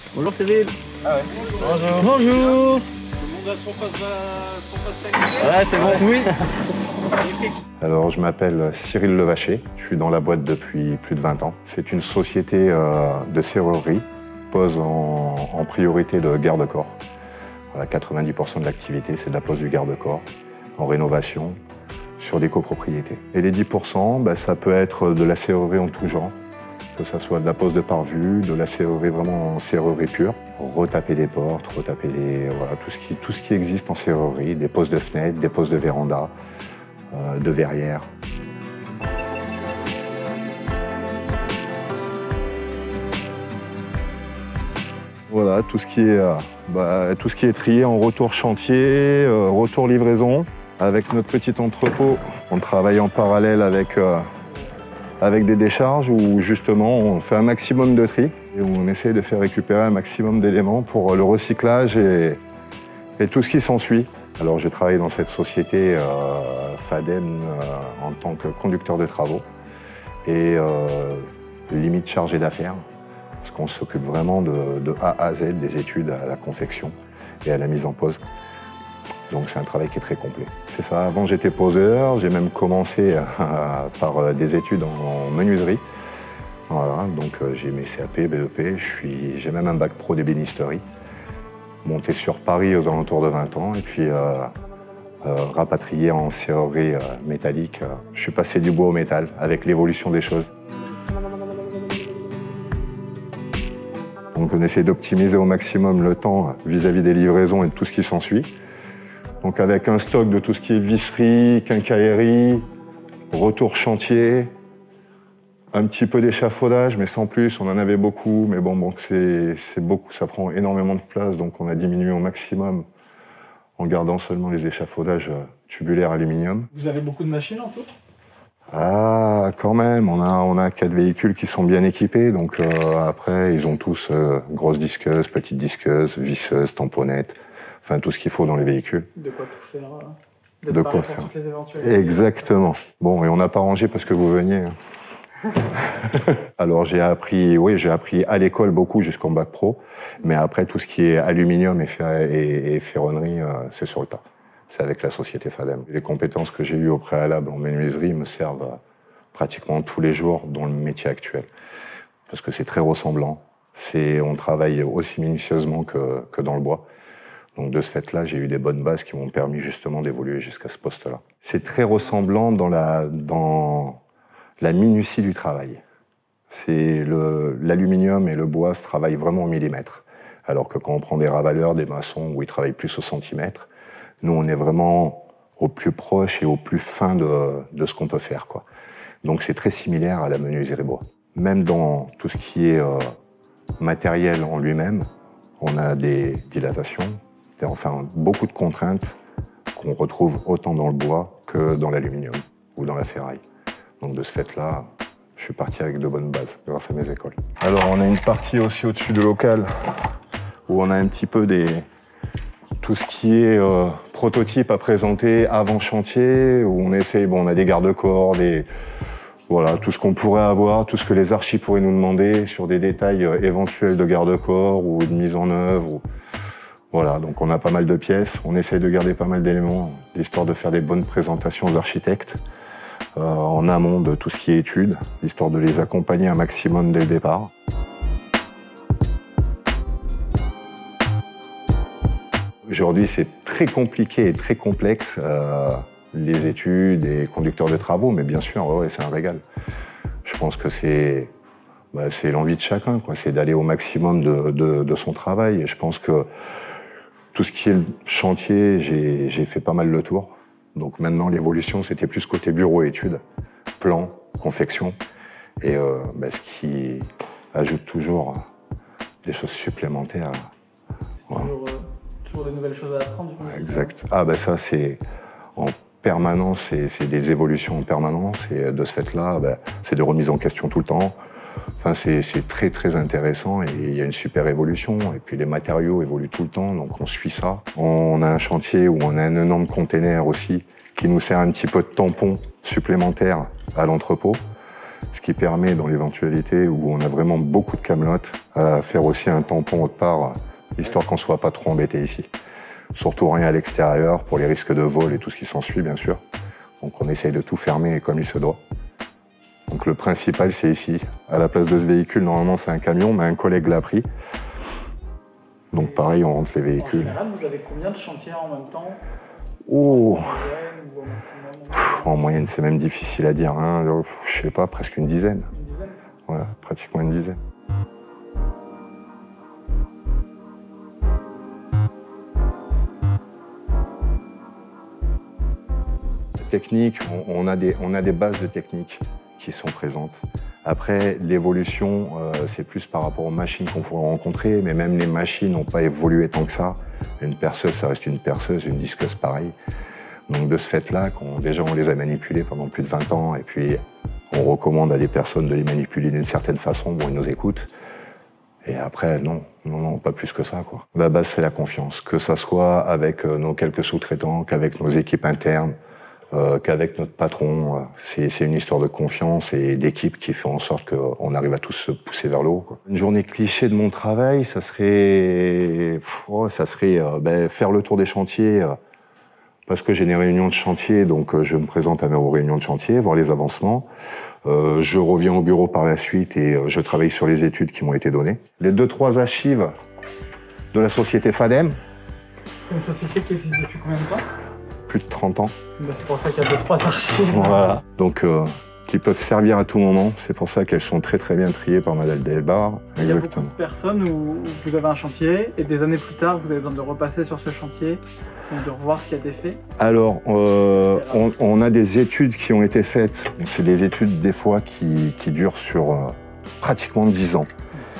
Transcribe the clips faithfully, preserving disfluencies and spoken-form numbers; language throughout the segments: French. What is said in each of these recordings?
Bonjour Cyril. Ah ouais. Bonjour. Bonjour. Tout le monde a son passe, son passe sanitaire. Ouais, c'est bon. Oui. Alors, je m'appelle Cyril Levaché, je suis dans la boîte depuis plus de vingt ans. C'est une société euh, de serrurerie, pose en, en priorité de garde-corps. Voilà, quatre-vingt-dix pour cent de l'activité, c'est de la pose du garde-corps, en rénovation, sur des copropriétés. Et les dix pour cent, bah, ça peut être de la serrurerie en tout genre, que ce soit de la pose de pare-vue, de la serrurerie vraiment en serrurerie pure, retaper les portes, retaper les, voilà, tout, ce qui, tout ce qui existe en serrurerie, des poses de fenêtres, des poses de véranda, euh, de verrières. Voilà, tout ce qui est, euh, bah, tout ce qui est trié en retour chantier, euh, retour livraison. Avec notre petit entrepôt, on travaille en parallèle avec, euh, avec des décharges où justement on fait un maximum de tri et où on essaie de faire récupérer un maximum d'éléments pour le recyclage et, et tout ce qui s'ensuit. Alors j'ai travaillé dans cette société euh, Fadem euh, en tant que conducteur de travaux et euh, limite chargé d'affaires. Parce qu'on s'occupe vraiment de, de A à Z, des études à la confection et à la mise en pose. Donc c'est un travail qui est très complet. C'est ça, avant j'étais poseur, j'ai même commencé euh, par euh, des études en, en menuiserie. Voilà, donc euh, j'ai mes C A P, B E P, j'ai même un bac pro d'ébénisterie. Monté sur Paris aux alentours de vingt ans et puis euh, euh, rapatrié en serrurerie euh, métallique. Je suis passé du bois au métal avec l'évolution des choses. Donc on essaie d'optimiser au maximum le temps vis-à-vis des livraisons et de tout ce qui s'ensuit. Donc avec un stock de tout ce qui est visserie, quincaillerie, retour chantier, un petit peu d'échafaudage, mais sans plus, on en avait beaucoup, mais bon, bon c'est beaucoup, ça prend énormément de place, donc on a diminué au maximum en gardant seulement les échafaudages tubulaires aluminium. Vous avez beaucoup de machines en tout? Ah, quand même, on a, on a quatre véhicules qui sont bien équipés, donc euh, après, ils ont tous euh, grosses disqueuses, petites disqueuses, visseuses, tamponnettes, enfin tout ce qu'il faut dans les véhicules. De quoi tout faire. De, de quoi faire. Toutes les éventualités. Exactement. Bon, et on n'a pas rangé parce que vous veniez. Alors j'ai appris, oui, j'ai appris à l'école beaucoup jusqu'en bac pro, mais après tout ce qui est aluminium et, fer et, et ferronnerie, euh, c'est sur le tas. C'est avec la société Fadem. Les compétences que j'ai eues au préalable en menuiserie me servent euh, pratiquement tous les jours dans le métier actuel, parce que c'est très ressemblant. On travaille aussi minutieusement que, que dans le bois. Donc de ce fait-là, j'ai eu des bonnes bases qui m'ont permis justement d'évoluer jusqu'à ce poste-là. C'est très ressemblant dans la, dans la minutie du travail. L'aluminium et le bois se travaillent vraiment au millimètre. Alors que quand on prend des ravaleurs, des maçons, où ils travaillent plus au centimètre, nous on est vraiment au plus proche et au plus fin de, de ce qu'on peut faire, quoi. Donc c'est très similaire à la menuiserie bois. Même dans tout ce qui est euh, matériel en lui-même, on a des dilatations, enfin beaucoup de contraintes qu'on retrouve autant dans le bois que dans l'aluminium ou dans la ferraille. Donc de ce fait-là, je suis parti avec de bonnes bases grâce à mes écoles. Alors on a une partie aussi au-dessus du local où on a un petit peu des, tout ce qui est euh, prototype à présenter avant chantier, où on essaie, bon, on a des garde-corps, des, voilà, tout ce qu'on pourrait avoir, tout ce que les archis pourraient nous demander sur des détails euh, éventuels de garde-corps ou de mise en œuvre. Ou, voilà, donc on a pas mal de pièces, on essaie de garder pas mal d'éléments, histoire de faire des bonnes présentations aux architectes, euh, en amont de tout ce qui est études, histoire de les accompagner un maximum dès le départ. Aujourd'hui, c'est très compliqué et très complexe, euh, les études et conducteurs de travaux, mais bien sûr, ouais, c'est un régal. Je pense que c'est bah, l'envie de chacun, c'est d'aller au maximum de, de, de son travail. Et je pense que tout ce qui est le chantier, j'ai fait pas mal le tour. Donc maintenant, l'évolution, c'était plus côté bureau études, plan, confection, et euh, bah, ce qui ajoute toujours des choses supplémentaires. Voilà. Toujours, euh, toujours des nouvelles choses à apprendre. Exact. Ah ben bah ça, c'est en permanence, c'est des évolutions en permanence, et de ce fait-là, bah, c'est des remises en question tout le temps. Enfin, c'est très très intéressant et il y a une super évolution. Et puis les matériaux évoluent tout le temps, donc on suit ça. On a un chantier où on a un énorme container aussi qui nous sert un petit peu de tampon supplémentaire à l'entrepôt. ce qui permet, dans l'éventualité où on a vraiment beaucoup de camelotes, à faire aussi un tampon autre part, histoire qu'on ne soit pas trop embêté ici. Surtout rien à l'extérieur, pour les risques de vol et tout ce qui s'ensuit, bien sûr. Donc on essaye de tout fermer comme il se doit. Donc le principal, c'est ici. À la place de ce véhicule, normalement, c'est un camion, mais un collègue l'a pris. Donc pareil, on rentre les véhicules. En général, vous avez combien de chantiers en même temps? Oh, En moyenne ou au maximum? pff, en moyenne, c'est même difficile à dire. Hein. Je sais pas, presque une dizaine. Une dizaine? Ouais, pratiquement une dizaine. Technique, on, on, a des, on a des bases de technique qui sont présentes. Après, l'évolution, euh, c'est plus par rapport aux machines qu'on pourrait rencontrer, mais même les machines n'ont pas évolué tant que ça. Une perceuse, ça reste une perceuse, une disqueuse, pareil. Donc de ce fait-là, déjà on les a manipulés pendant plus de vingt ans, et puis on recommande à des personnes de les manipuler d'une certaine façon, bon, ils nous écoutent. Et après, non, non, non, pas plus que ça, quoi. La base, c'est la confiance, que ça soit avec nos quelques sous-traitants, qu'avec nos équipes internes, Euh, qu'avec notre patron. C'est une histoire de confiance et d'équipe qui fait en sorte qu'on arrive à tous se pousser vers le haut, quoi. Une journée cliché de mon travail, ça serait, oh, ça serait euh, ben, faire le tour des chantiers, euh, parce que j'ai des réunions de chantier, donc euh, je me présente à mes réunions de chantier, voir les avancements. Euh, je reviens au bureau par la suite et euh, je travaille sur les études qui m'ont été données. Les deux, trois archives de la société FADEM. C'est une société qui existe depuis combien de temps? Plus de trente ans. C'est pour ça qu'il y a deux, trois archives. Voilà. Donc, euh, qui peuvent servir à tout moment. C'est pour ça qu'elles sont très très bien triées par Madame Delbar. Il y a beaucoup de personnes où vous avez un chantier et des années plus tard, vous avez besoin de repasser sur ce chantier, donc de revoir ce qui a été fait. Alors, euh, on, on a des études qui ont été faites. C'est des études des fois qui, qui durent sur euh, pratiquement dix ans.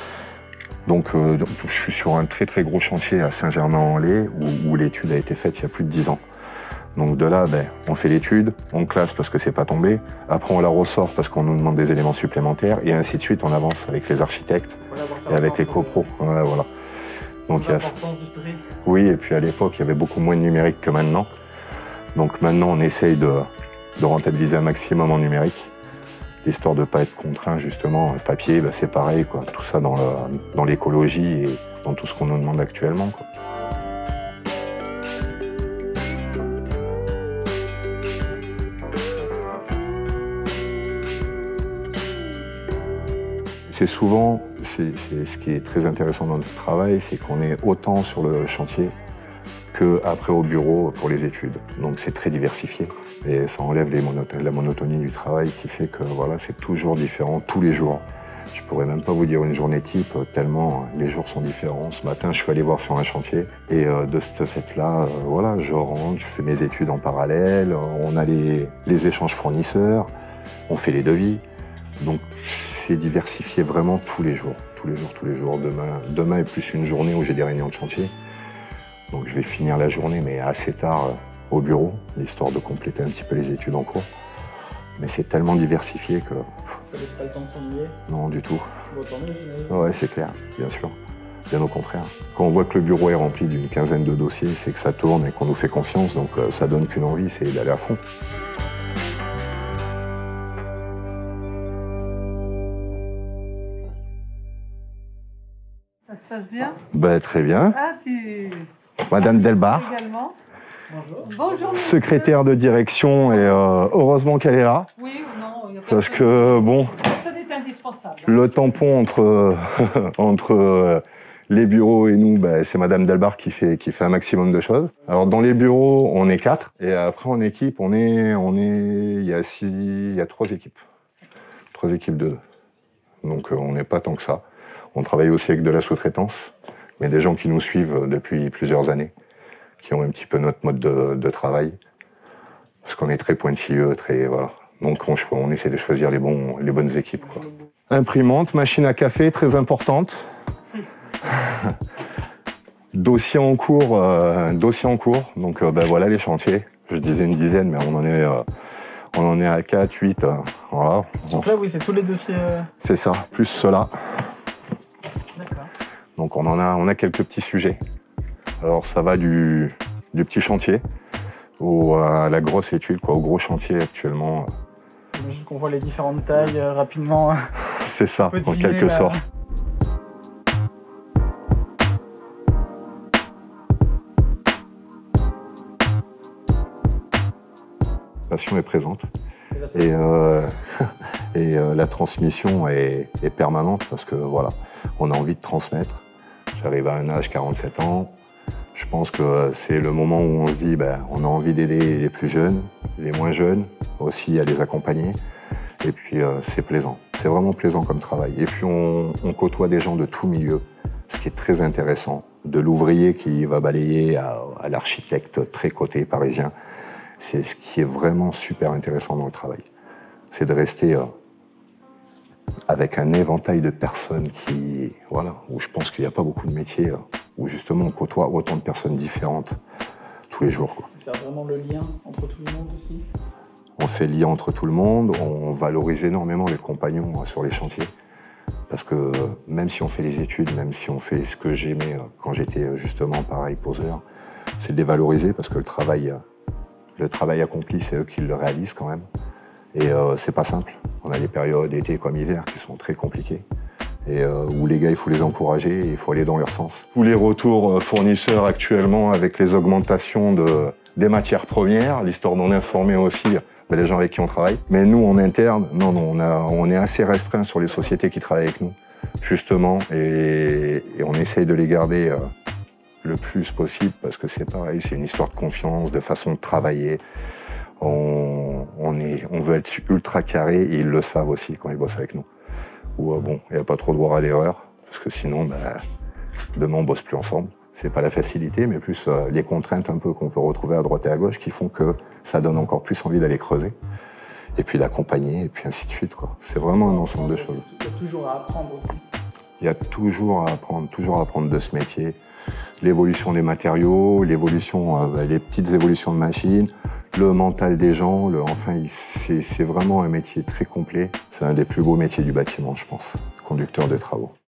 Donc, euh, je suis sur un très très gros chantier à Saint-Germain-en-Laye où, où l'étude a été faite il y a plus de dix ans. Donc de là, ben, on fait l'étude, on classe parce que c'est pas tombé, après on la ressort parce qu'on nous demande des éléments supplémentaires, et ainsi de suite, on avance avec les architectes et avec les copros. Ouais, voilà. Donc, il y a... du tri. Oui, et puis à l'époque, il y avait beaucoup moins de numérique que maintenant. Donc maintenant, on essaye de, de rentabiliser un maximum en numérique, histoire de ne pas être contraint, justement. Le papier, ben, c'est pareil, quoi. Tout ça dans, le, dans l'écologie et dans tout ce qu'on nous demande actuellement, quoi. C'est souvent, c'est ce qui est très intéressant dans notre travail, c'est qu'on est autant sur le chantier qu'après au bureau pour les études. Donc c'est très diversifié et ça enlève les monot la monotonie du travail qui fait que voilà, c'est toujours différent tous les jours. Je pourrais même pas vous dire une journée type tellement les jours sont différents. Ce matin, je suis allé voir sur un chantier et euh, de ce fait-là, euh, voilà, je rentre, je fais mes études en parallèle, on a les, les échanges fournisseurs, on fait les devis. Donc c'est diversifié vraiment tous les jours, tous les jours, tous les jours. Demain, demain est plus une journée où j'ai des réunions de chantier. Donc je vais finir la journée, mais assez tard euh, au bureau, histoire de compléter un petit peu les études en cours. Mais c'est tellement diversifié que... Ça laisse pas le temps de s'ennuyer? Non, du tout. Bon, tant mieux, j'imagine. Ouais, c'est clair, bien sûr. Bien au contraire. Quand on voit que le bureau est rempli d'une quinzaine de dossiers, c'est que ça tourne et qu'on nous fait confiance, donc euh, ça donne qu'une envie, c'est d'aller à fond. Ça se passe bien? Bah, très bien. Ah, tu... Madame Delbar. Également. Bonjour. Bonjour, monsieur. Secrétaire de direction, et euh, heureusement qu'elle est là. Oui ou non, il n'y a pas Parce de... que, bon, Personne n'est indispensable. le tampon entre, entre euh, les bureaux et nous, bah, c'est Madame Delbar qui fait, qui fait un maximum de choses. Alors, dans les bureaux, on est quatre. Et après, en équipe, on est, on est, il y a six, il y a trois équipes. Trois équipes de deux. Donc, euh, on n'est pas tant que ça. On travaille aussi avec de la sous-traitance, mais des gens qui nous suivent depuis plusieurs années, qui ont un petit peu notre mode de, de travail, parce qu'on est très pointilleux, très voilà. Donc on, on essaie de choisir les, bons, les bonnes équipes, quoi. Imprimante, machine à café, très importante. Dossier en cours, euh, dossier en cours. Donc euh, ben voilà les chantiers. Je disais une dizaine, mais on en est, euh, on en est à quatre, huit. Euh, voilà. Donc là, oui, c'est tous les dossiers. Euh... C'est ça, plus cela. D'accord. Donc on en a, on a quelques petits sujets. Alors ça va du, du petit chantier au, à la grosse étude, quoi, au gros chantier actuellement. Donc J'imagine qu'on voit les différentes tailles euh, rapidement. C'est ça, peut en deviner, quelque là. sorte. La passion est présente. Et là, c'est- Et, euh, et euh, la transmission est, est permanente parce que voilà, on a envie de transmettre. J'arrive à un âge, quarante-sept ans. Je pense que c'est le moment où on se dit, ben, on a envie d'aider les plus jeunes, les moins jeunes, aussi à les accompagner. Et puis euh, c'est plaisant, c'est vraiment plaisant comme travail. Et puis on, on côtoie des gens de tout milieu, ce qui est très intéressant. De l'ouvrier qui va balayer à, à l'architecte très coté parisien. C'est ce qui est vraiment super intéressant dans le travail. C'est de rester euh, avec un éventail de personnes qui, voilà, où je pense qu'il n'y a pas beaucoup de métiers, euh, où justement on côtoie autant de personnes différentes tous les jours, quoi. Faire vraiment le lien entre tout le monde aussi. On fait lien entre tout le monde, on valorise énormément les compagnons euh, sur les chantiers. Parce que euh, même si on fait les études, même si on fait ce que j'aimais euh, quand j'étais euh, justement pareil poseur, c'est de les valoriser parce que le travail, euh, le travail accompli, c'est eux qui le réalisent quand même. Et euh, c'est pas simple. On a des périodes, été comme hiver, qui sont très compliquées. Et euh, où les gars, il faut les encourager et il faut aller dans leur sens. Tous les retours euh, fournisseurs actuellement avec les augmentations de, des matières premières, l'histoire d'en informer aussi ben, les gens avec qui on travaille. Mais nous, en interne, non, non, on, a, on est assez restreint sur les sociétés qui travaillent avec nous, justement. Et, et on essaye de les garder euh, le plus possible parce que c'est pareil, c'est une histoire de confiance, de façon de travailler. On, on, est, on veut être ultra carré et ils le savent aussi quand ils bossent avec nous. Ou euh, bon, il n'y a pas trop de droit à l'erreur, parce que sinon, bah, demain on bosse plus ensemble. C'est pas la facilité, mais plus euh, les contraintes un peu qu'on peut retrouver à droite et à gauche qui font que ça donne encore plus envie d'aller creuser, et puis d'accompagner, et puis ainsi de suite, quoi. C'est vraiment un ensemble de choses. Il y a toujours à apprendre aussi. Il y a toujours à apprendre, toujours à apprendre de ce métier. L'évolution des matériaux, l'évolution, euh, bah, les petites évolutions de machines, le mental des gens, le, enfin, c'est c'est vraiment un métier très complet. C'est un des plus beaux métiers du bâtiment, je pense, conducteur de travaux.